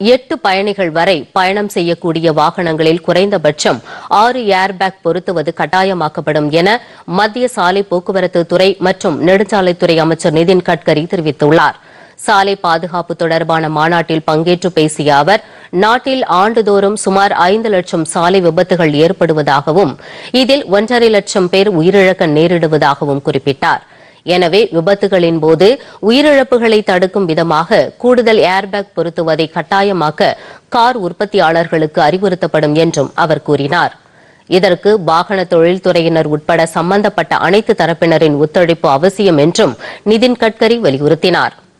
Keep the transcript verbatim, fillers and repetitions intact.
எட்டு பயணிகள் வரை பயணம் செய்யக்கூடிய வாகனங்களில் குறைந்தபட்சம் ஆறு ஏர்பேக் பொருத்துவது கட்டாயமாக்கப்படும் என மத்திய சாலை போக்குவரத்து துறை மற்றும் நெடுஞ்சாலைத்துறை அமைச்சர் நிதின் கட்கரி தெரிவித்துள்ளார். சாலை பாதுகாப்பு தொடர்பான மாநாட்டில் பங்கேற்று பேசிய அவர், நாட்டில் ஆண்டுதோறும் சுமார் ஐந்து லட்சம் சாலை விபத்துகள் ஏற்படுவதாகவும் இதில் ஒன்றரை லட்சம் பேர் உயிரிழக்க நேரிடுவதாகவும் குறிப்பிட்டார். எனவே விபத்துகளின் போது உயிரிழப்புகளை தடுக்கும் விதமாக கூடுதல் ஏர்பேக் பொருத்துவதை கட்டாயமாக்க கார் உற்பத்தியாளர்களுக்கு அறிவுறுத்தப்படும் என்றும் அவர் கூறினார். இதற்கு வாகன தொழில்துறையினர் உட்பட சம்பந்தப்பட்ட அனைத்து தரப்பினரின் ஒத்துழைப்பு அவசியம் என்றும் நிதின் கட்கரி வலியுறுத்தினார்.